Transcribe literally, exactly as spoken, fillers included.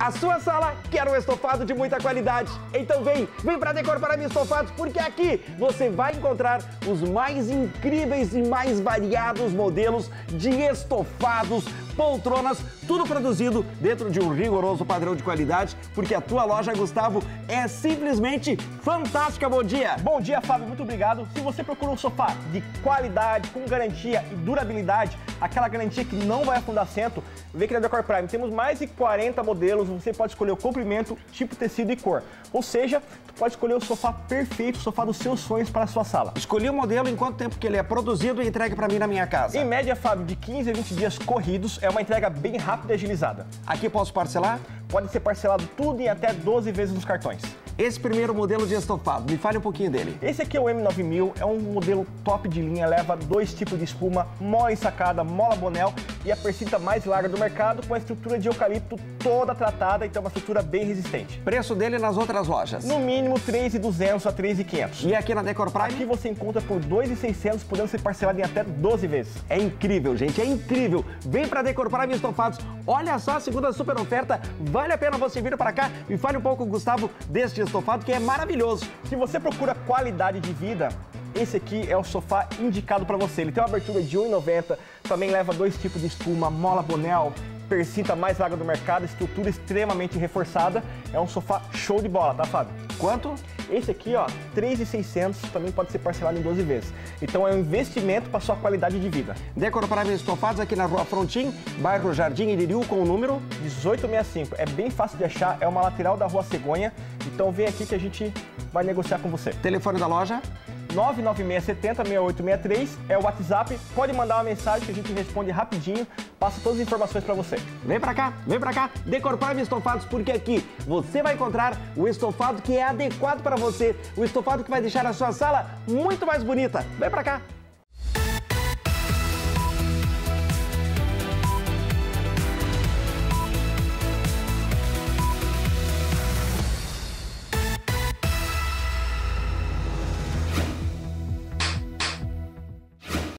A sua sala quer um estofado de muita qualidade. Então vem, vem para Decor Prime Estofados, porque aqui você vai encontrar os mais incríveis e mais variados modelos de estofados, poltronas, tudo produzido dentro de um rigoroso padrão de qualidade, porque a tua loja, Gustavo, é simplesmente fantástica. Bom dia! Bom dia, Fábio, muito obrigado. Se você procura um sofá de qualidade, com garantia e durabilidade, aquela garantia que não vai afundar assento, vem aqui na Decor Prime. Temos mais de quarenta modelos, você pode escolher o comprimento, tipo, tecido e cor. Ou seja, tu pode escolher o sofá perfeito, o sofá dos seus sonhos para a sua sala. Escolhi o modelo em quanto tempo que ele é produzido e entregue para mim na minha casa? Em média, Fábio, de quinze a vinte dias corridos, é uma entrega bem rápida e agilizada. Aqui posso parcelar? Pode ser parcelado tudo em até doze vezes nos cartões. Esse primeiro modelo de estofado, me fale um pouquinho dele. Esse aqui é o M nove mil, é um modelo top de linha, leva dois tipos de espuma, mola ensacada, mola bonel e a persinta mais larga do mercado, com a estrutura de eucalipto toda tratada, então uma estrutura bem resistente. Preço dele nas outras lojas? No mínimo três mil e duzentos a três mil e quinhentos. E aqui na Decor Prime? Aqui você encontra por dois mil e seiscentos, podendo ser parcelado em até doze vezes. É incrível, gente, é incrível. Vem para Decor Prime Estofados. Olha só a segunda super oferta. Vale a pena você vir para cá e fale um pouco, Gustavo, deste estofado que é maravilhoso. Se você procura qualidade de vida, esse aqui é o sofá indicado para você. Ele tem uma abertura de um e noventa, também leva dois tipos de espuma, mola bonel, persinta mais larga do mercado, estrutura extremamente reforçada. É um sofá show de bola, tá, Fábio? Quanto? Esse aqui, ó, três mil e seiscentos, também pode ser parcelado em doze vezes. Então é um investimento para sua qualidade de vida. Decor Prime Estofados aqui na Rua Frontin, bairro Jardim Iririú, com o número dezoito sessenta e cinco. É bem fácil de achar, é uma lateral da Rua Cegonha. Então vem aqui que a gente vai negociar com você. Telefone da loja? nove nove seis sete zero, seis oito seis três, é o WhatsApp, pode mandar uma mensagem que a gente responde rapidinho, passa todas as informações para você. Vem pra cá, vem pra cá, Decor Prime Estofados, porque aqui você vai encontrar o estofado que é adequado para você, o estofado que vai deixar a sua sala muito mais bonita. Vem pra cá!